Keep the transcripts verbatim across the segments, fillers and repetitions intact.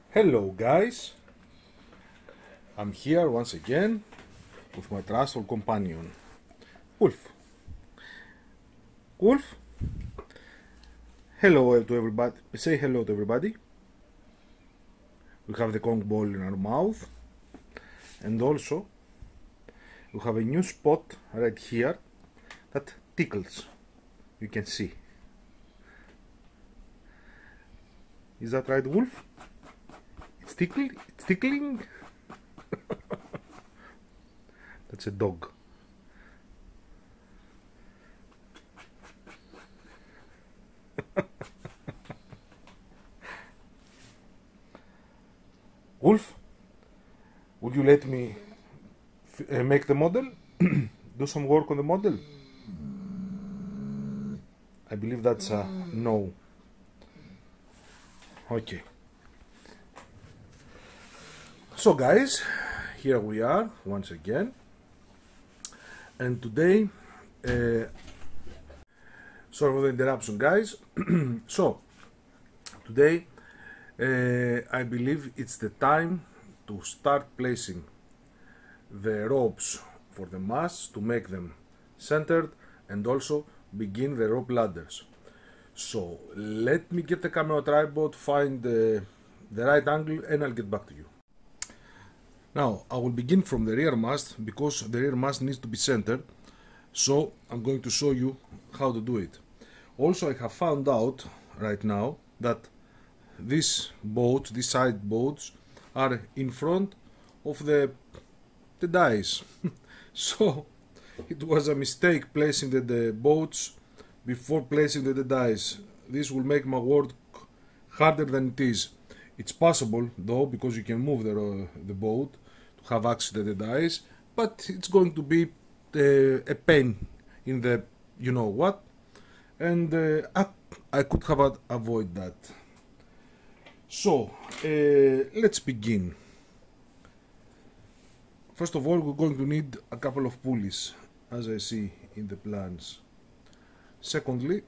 Hello guys, I'm here once again with my trustful companion, Wolf. Wolf, hello to everybody. Say hello to everybody. We have the Kong ball in our mouth, and also we have a new spot right here that tickles. You can see. Is that right, Wolf? It's tickling. It's tickling. That's a dog. Wolf, would you let me f uh, make the model? Do some work on the model? I believe that's a no. Okay. So guys, here we are once again, and today, uh, sorry for the interruption guys. So today uh, I believe it's the time to start placing the ropes for the masts to make them centered and also begin the rope ladders. So let me get the camera tripod, find the, the right angle, and I'll get back to you. Now I will begin from the rear mast because the rear mast needs to be centered, so I'm going to show you how to do it. Also, I have found out right now that these boats, these side boats, are in front of the, the dies. So it was a mistake placing the, the boats before placing the, the dies. This will make my work harder than it is. It's possible though, because you can move the, uh, the boat to have access to the dies, but it's going to be uh, a pain in the you know what, and uh, I, I could have avoided that. So uh, let's begin. First of all, we're going to need a couple of pulleys, as I see in the plans. Secondly,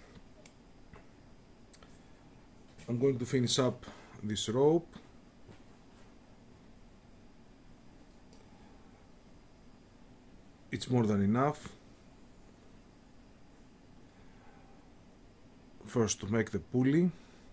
I'm going to finish up this rope. It's more than enough. First, to make the pulley.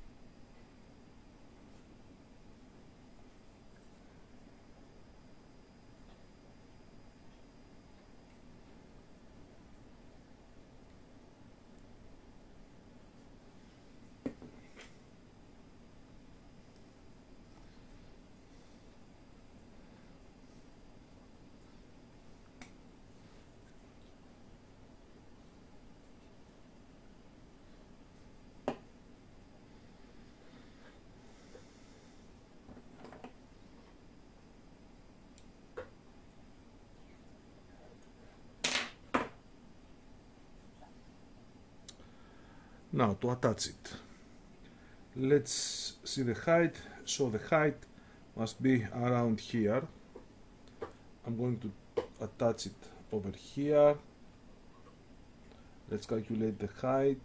Now to attach it, let's see the height. So the height must be around here. I'm going to attach it over here. Let's calculate the height.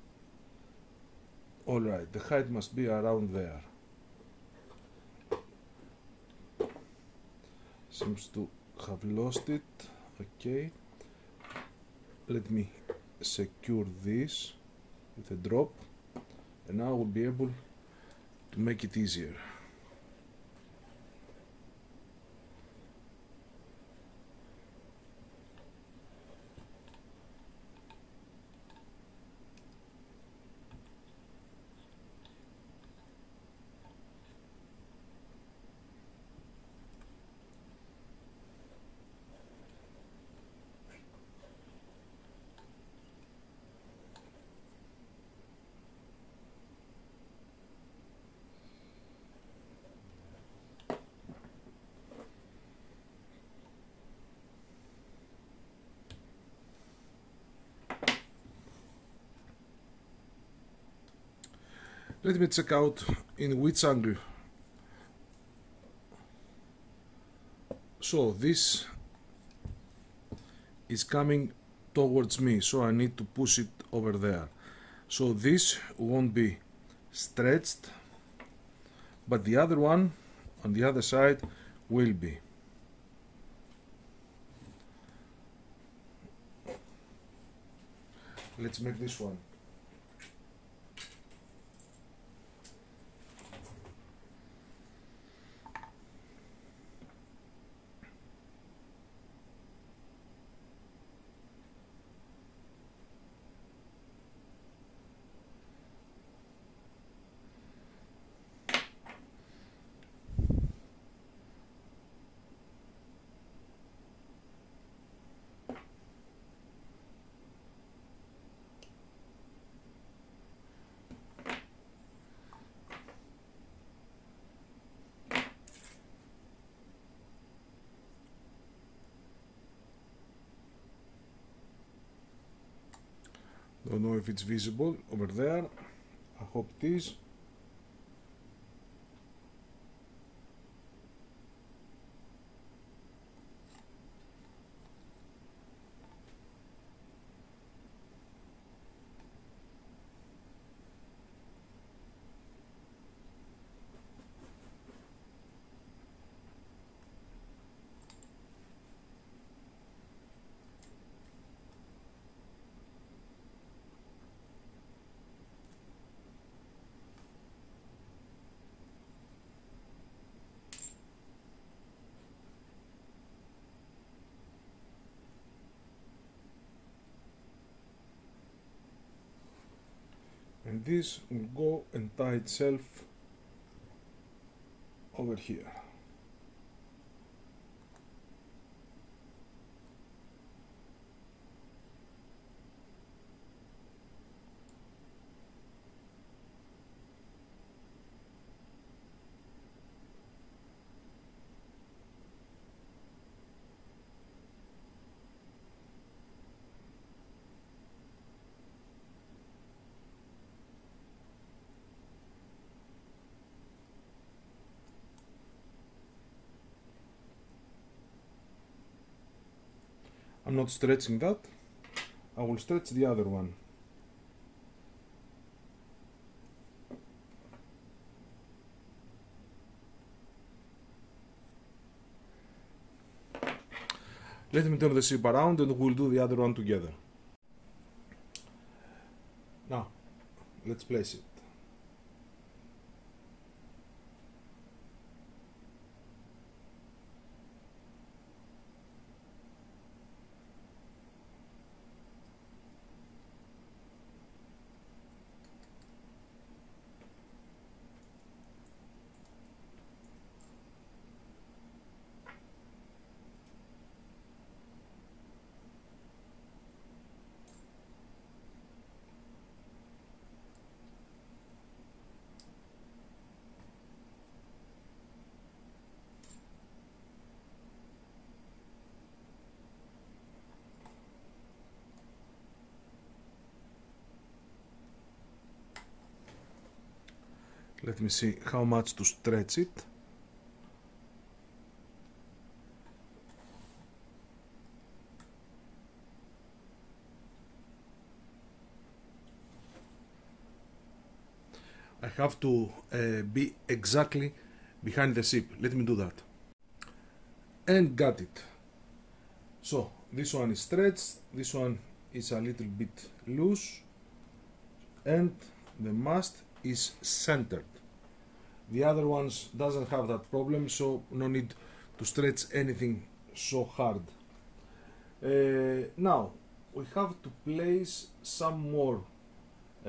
Alright, the height must be around there. Seems to have lost it. Okay, let me secure this with a drop, and now we'll be able to make it easier. Let me check out in which angle. So this is coming towards me, so I need to push it over there. So this won't be stretched, but the other one on the other side will be. Let's make this one. Don't know if it's visible over there. I hope it is. And this will go and tie itself over here. I'm not stretching that. I will stretch the other one. Let me turn the ship around and we'll do the other one together. Now, let's place it. Let me see how much to stretch it. I have to uh, be exactly behind the ship. Let me do that. And got it. So this one is stretched, this one is a little bit loose, and the mast is centered. The other ones doesn't have that problem, so no need to stretch anything so hard. Uh, now we have to place some more uh,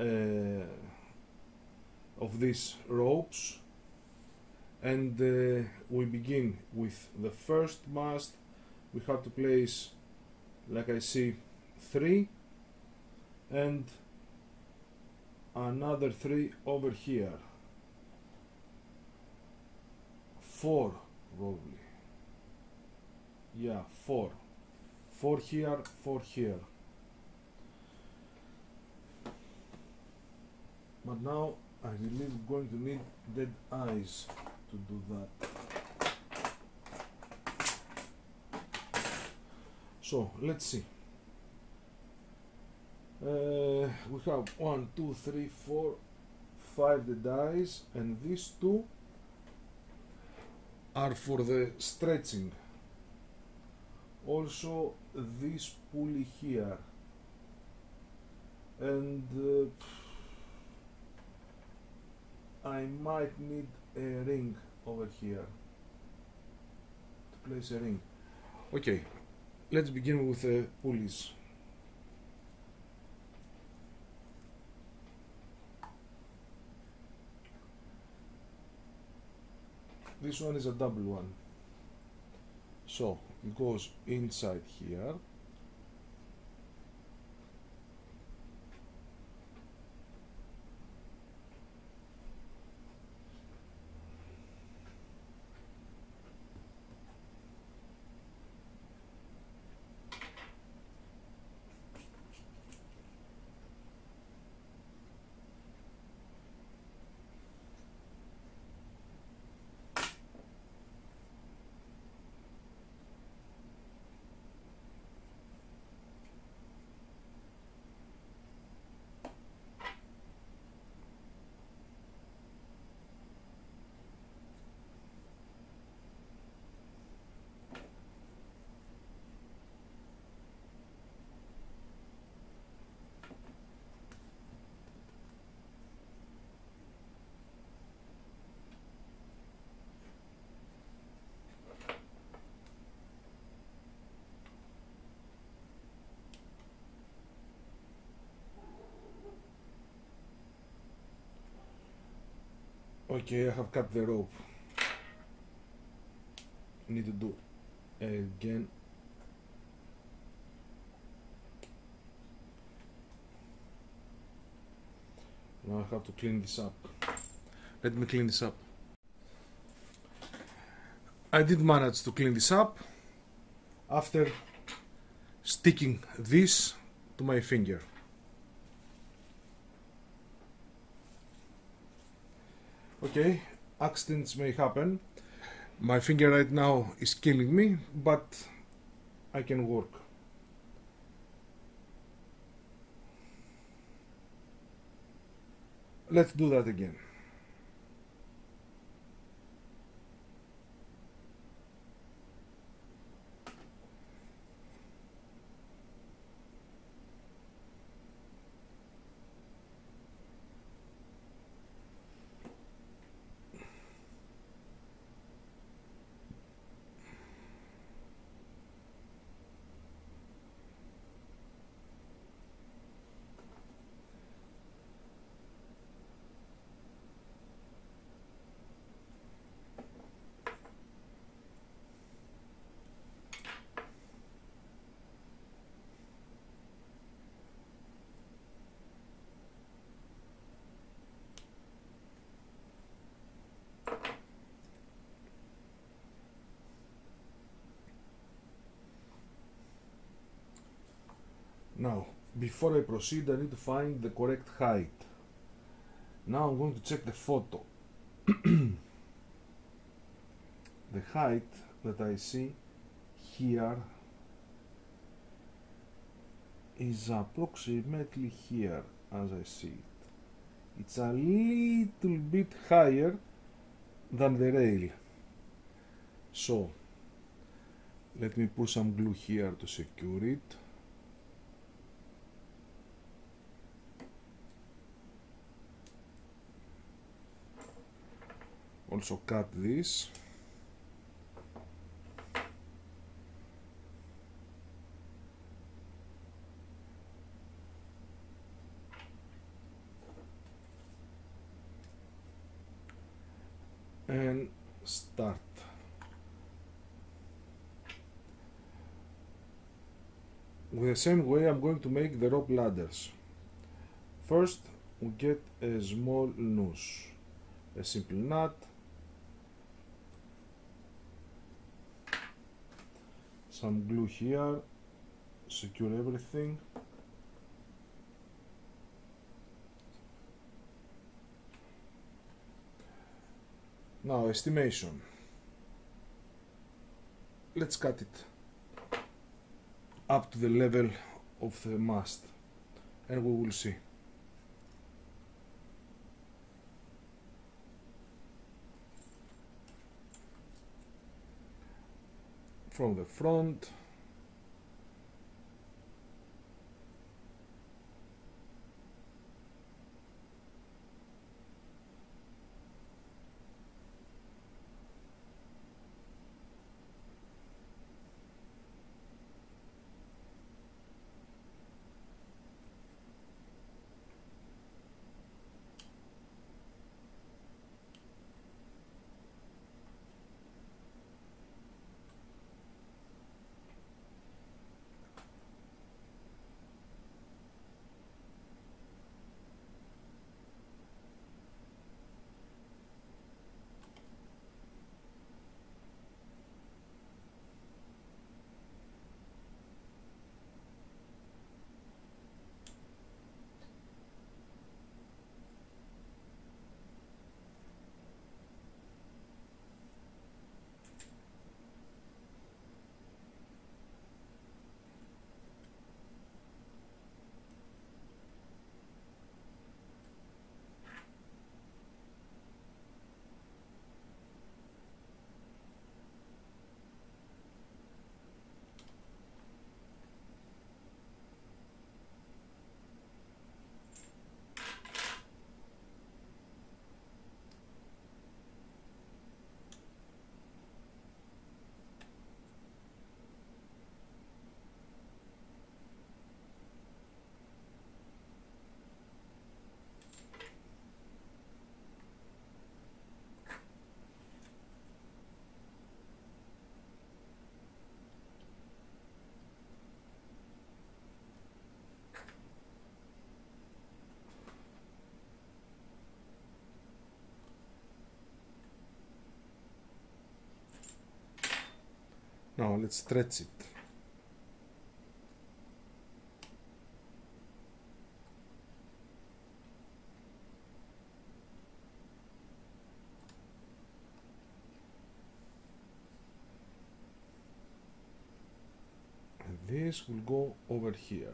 of these ropes, and uh, we begin with the first mast. We have to place, like I see, three and another three over here. Four, probably. Yeah, four. Four here, four here. But now I really am going to need dead eyes to do that. So let's see. Uh, we have one, two, three, four, five dead eyes, and these two are for the stretching. Also this pulley here, and uh, I might need a ring over here to place a ring. Okay, let's begin with the pulleys. This one is a double one, so it goes inside here. Okay, I have cut the rope. I need to do it again. Now I have to clean this up. Let me clean this up. I did manage to clean this up after sticking this to my finger. Okay, accidents may happen. My finger right now is killing me, but I can work. Let's do that again. Now, before I proceed, I need to find the correct height. Now I'm going to check the photo. The height that I see here is approximately here, as I see it. It's a little bit higher than the rail. So, let me put some glue here to secure it. Also cut this. And start. With the same way I'm going to make the rope ladders. First we get a small noose, a simple nut, some glue here, secure everything. Now estimation. Let's cut it up to the level of the mast and we will see. from the front. Now let's stretch it. And this will go over here.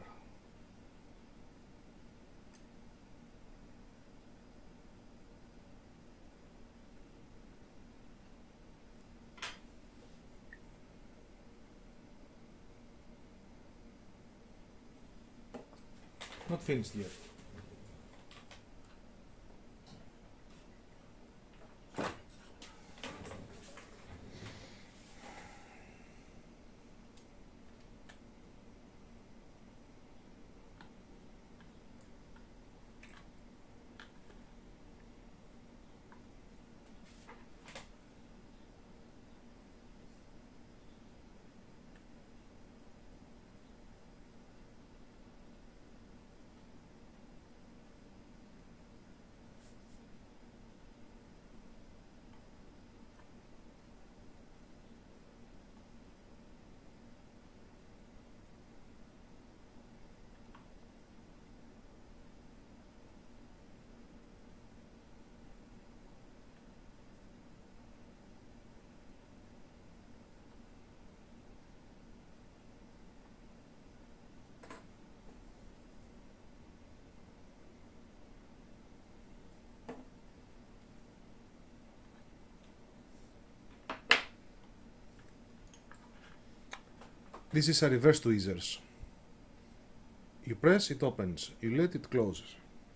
Not finished yet. This is a reverse tweezers. You press, it opens. You let it closes.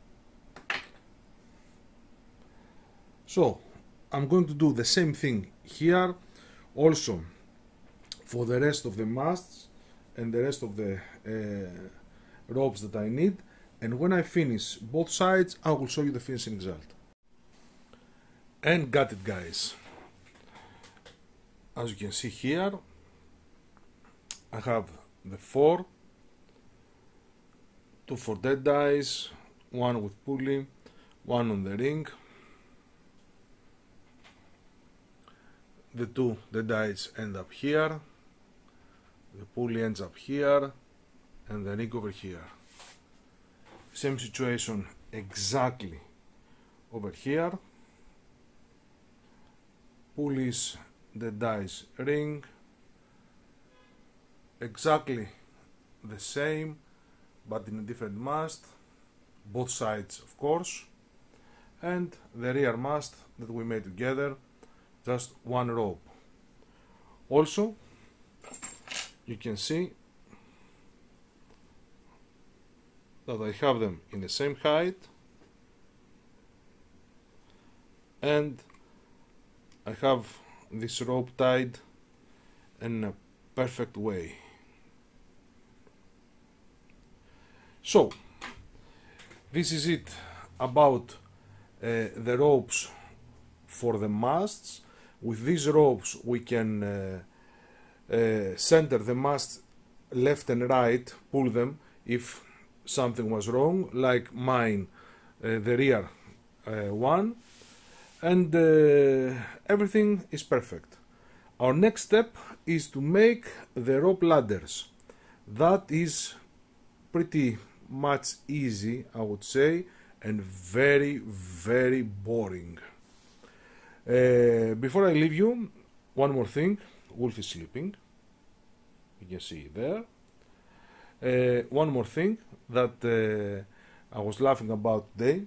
So I'm going to do the same thing here also for the rest of the masts and the rest of the uh, ropes that I need, and when I finish both sides I will show you the finishing result. And got it, guys. As you can see here, I have the four, two for dead eyes, one with pulley, one on the ring. The two dead eyes end up here, the pulley ends up here, and the ring over here. Same situation exactly over here. Pulleys, dead eyes, ring. Exactly the same, but in a different mast, both sides of course, and the rear mast that we made together, just one rope. Also, you can see that I have them in the same height, and I have this rope tied in a perfect way. So this is it about uh, the ropes for the masts. With these ropes we can uh, uh, center the mast left and right, pull them if something was wrong, like mine, uh, the rear uh, one, and uh, everything is perfect. Our next step is to make the rope ladders. That is pretty much easy, I would say, and very very boring. Uh, before I leave you, one more thing. Wolf is sleeping, you can see there. Uh, one more thing that uh, I was laughing about today.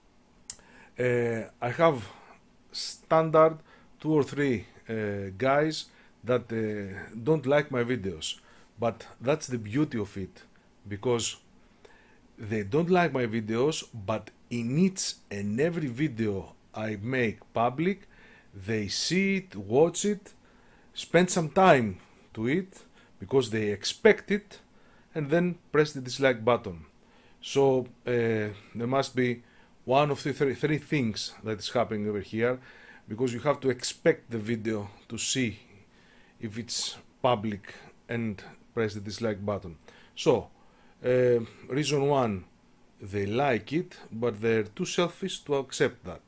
Uh, I have standard two or three uh, guys that uh, don't like my videos, but that's the beauty of it, because they don't like my videos, but in each and every video I make public, they see it, watch it, spend some time to it because they expect it, and then press the dislike button. So uh, there must be one of the three, three things that is happening over here, because you have to expect the video to see if it's public and press the dislike button. So uh, reason one, they like it, but they're too selfish to accept that.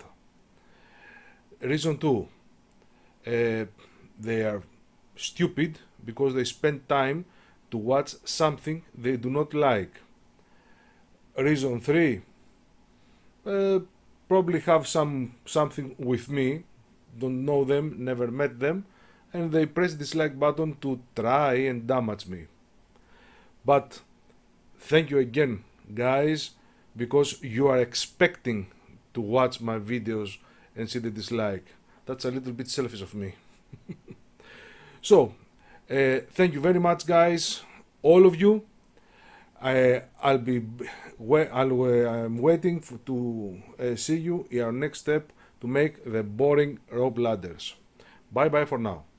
Reason two, uh, they are stupid because they spend time to watch something they do not like. Reason three, uh, probably have some something with me, don't know them, never met them, and they press dislike button to try and damage me. But thank you again, guys, because you are expecting to watch my videos and see the dislike. That's a little bit selfish of me. So uh, thank you very much, guys, all of you. I, I'll be I'll, uh, I'm waiting for, to uh, see you in our next step to make the boring rope ladders. Bye bye for now.